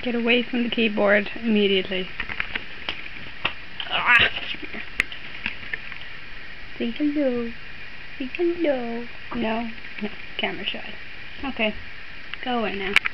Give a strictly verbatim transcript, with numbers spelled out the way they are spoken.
Get away from the keyboard immediately. Ah! Say hello. Say hello. No? No. Camera shy. Okay. Go away now.